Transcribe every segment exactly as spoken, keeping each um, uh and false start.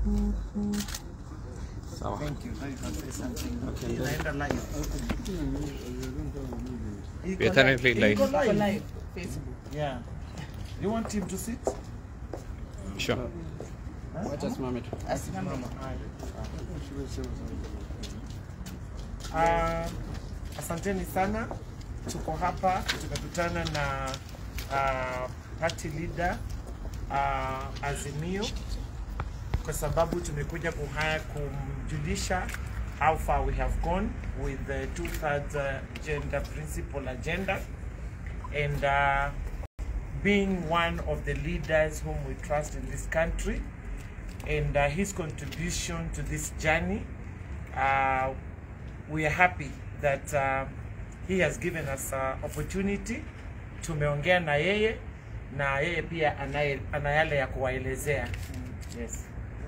So, thank you. Now you can say something. Okay. Inaenda live. We are currently live. Iko live. Facebook. Yeah. You want him to sit? Sure. Wacha simame tu. Asimama. Ah, asanteni sana. Tuko hapa tumekutana na uh, party leader uh, Azimio kwa sababu tumekuja kuhaya kumjulisha how far we have gone with the two-thirds uh, gender principle agenda, and uh, being one of the leaders whom we trust in this country, and uh, his contribution to this journey, uh, we are happy that uh, he has given us uh, opportunity. Tumeongea na yeye na yeye pia ana yale ya kuwaelezea. Yes.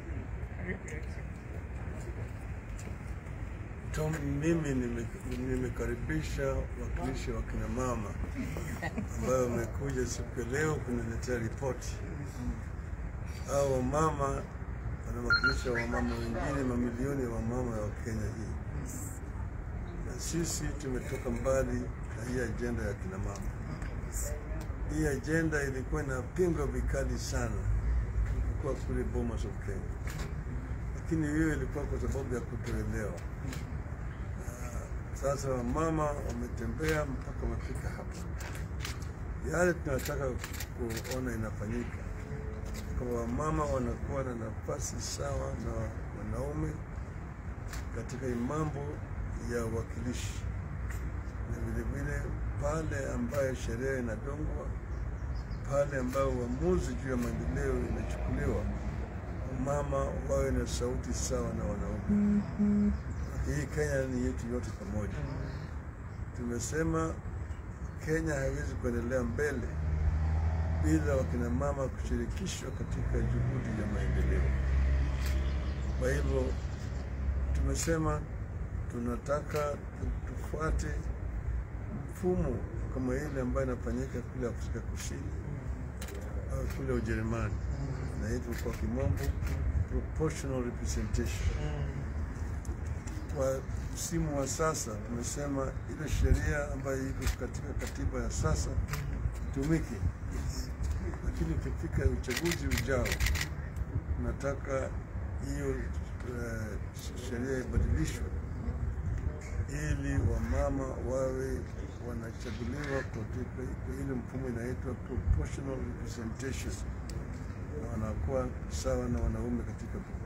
Tom, mimi nimekaribisha wakilishi wa kina mama ambao wamekuja siku leo kuniletea ripoti. Hao mama wanawakilisha wamama wengine, mamilioni wa mama wa Kenya hii. Na sisi tumetoka mbali na hii agenda ya kina mama. Hii agenda ilikuwa inapingwa vikali sana kwa kule Bomas of Kenya. Lakini hiyo ilikuwa kwa sababu ya kutoelewa. Sasa mama wametembea mpaka wafika hapa. Yale tunataka kuona inafanyika. Kwa mama wanakuwa na nafasi sawa na wanaume katika mambo ya wakilishi. Na vile vile pale ambayo sheria inadongwa, pale ambayo uamuzi juu ya maendeleo inachukuliwa, mama wawe na sauti sawa na wanaume. Hii Kenya ni yetu yote pamoja. Tumesema Kenya haiwezi kuendelea mbele bila wakina mama kushirikishwa katika juhudi ya maendeleo. Kwa hivyo tumesema tunataka tufuate mfumo kama ile ambayo inafanyika kule Afrika Kusini au kule Ujerumani, na hivyo kwa kimombo proportional representation. Kwa msimu wa sasa tumesema ile sheria ambayo iko katika katiba ya sasa tumike, lakini ukifika uchaguzi ujao tunataka hiyo uh, sheria ibadilishwe ili wamama wawe wanachaguliwa katika ile mfumo inaitwa proportional representation, na wanakuwa sawa na wanaume katika bunge.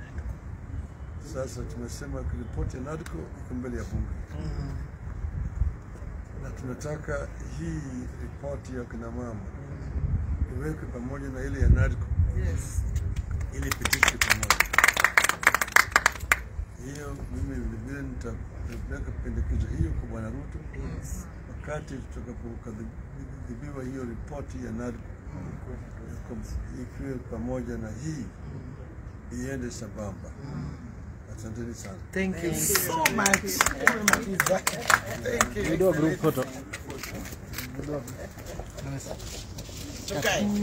Sasa tumesema ripoti ya NADCO iko mbele ya bunge. Mm-hmm. Na tunataka hii ripoti ya kina mama iwekwe pamoja na ile ya NADCO. Yes. Ili pitishwe pamoja. Hiyo mimi vile nitapeleka pendekezo hiyo kwa Bwana Ruto. Yes. Wakati tutakapokabidhiwa hiyo ripoti ya NADCO, ikiwe pamoja na hii iende sambamba. Asanteni sana. Thank you so much. Thank you. We do a group photo. Okay.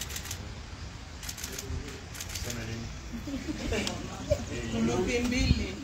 Mbili.